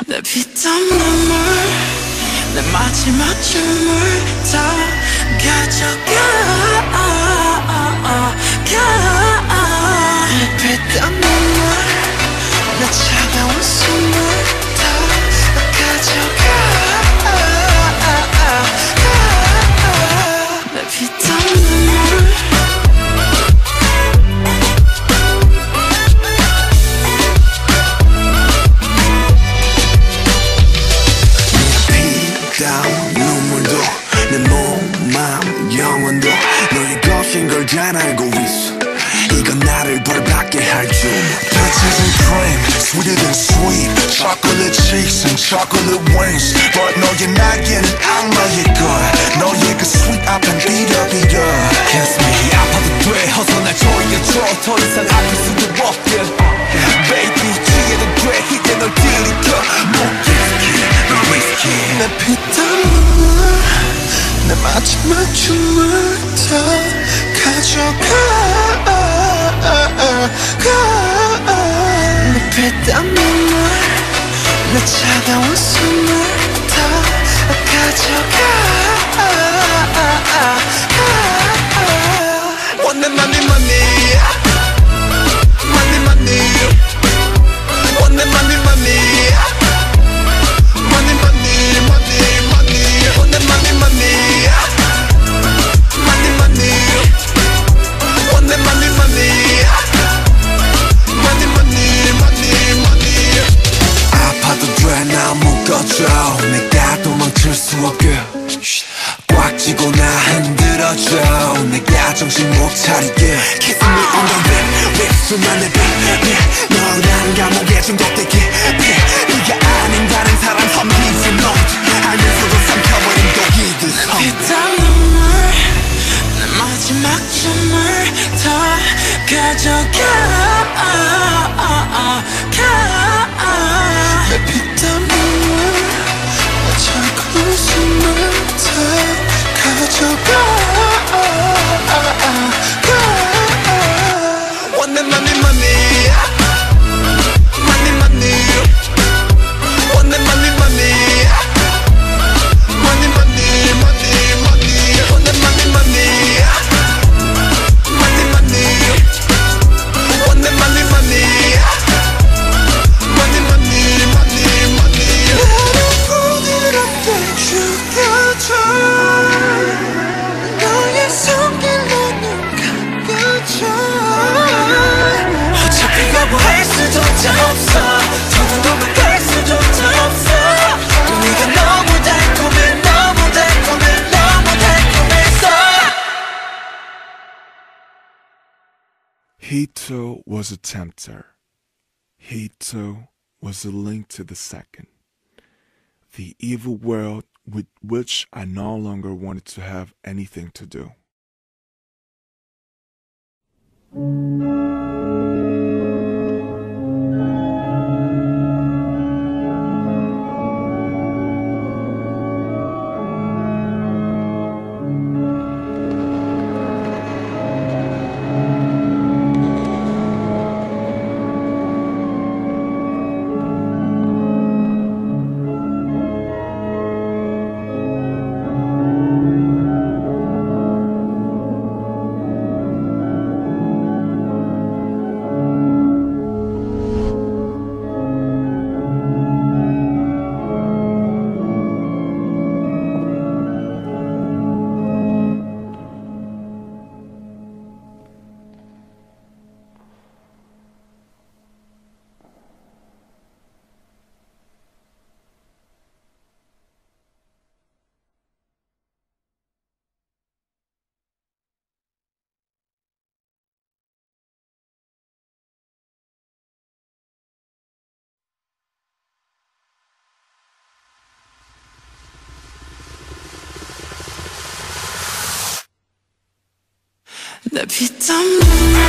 내 피땀 눈물 내 마지막 춤을 다 가져가 내 피땀 눈물 내 차가운 숨을 다 가져가 내 피땀 눈물 눈물도 내 몸, 마음, 영혼도 너의 것인 걸 잘 알고 있어. 이건 나를 벌받게 할 줄. Peaches and cream, sweeter than sweet. Chocolate cheeks and chocolate wings. But 너의 날개는 악마의 거야. 너의 그 sweet 앞엔 비려. Kiss me 아파도 돼 어서 날 조여줘 더 이상 아플 수도 없게 Baby 취해도 돼 이제 널 들이켜 No risky. 내 피땀 눈물 내 마지막 춤을 다 가져가 내 피땀 눈물 내 차가운 숨을 다 가져가 Want the money money Money money Want the money money Money, money, money, money. Want the money, money. Money, money. Want the money, money. Money, money, money, money. 아파도 돼 나 묶어줘 내가 도망칠 수 없게 꽉 쥐고 나 흔들어줘 내가 정신 못 차리게 Kiss me on the lip 수많은 빛 너라는 감옥에 중독되게 네가 아닌 다른 사람 섬기지 너 알면서도 삼켜버린 독이듯 피땀 눈물 내 마지막 춤을 다 가져가 내 피땀 눈물 내 차가운 숨을 다 가져가 Want the money money Money money Want the money money Money money money money Want the money money Money money Want the money money Money money money money 나를 부드럽게 죽여줘 너의 손길로 눈 감겨줘 어차피 거부할 수조차 없어 더는 고백할 수조차 없어 네가 너무 달콤해 너무 달콤해 너무 달콤해서 He too was a tempter. He too was a link to the second. The evil world with which I no longer wanted to have anything to do. 내 피땀 눈물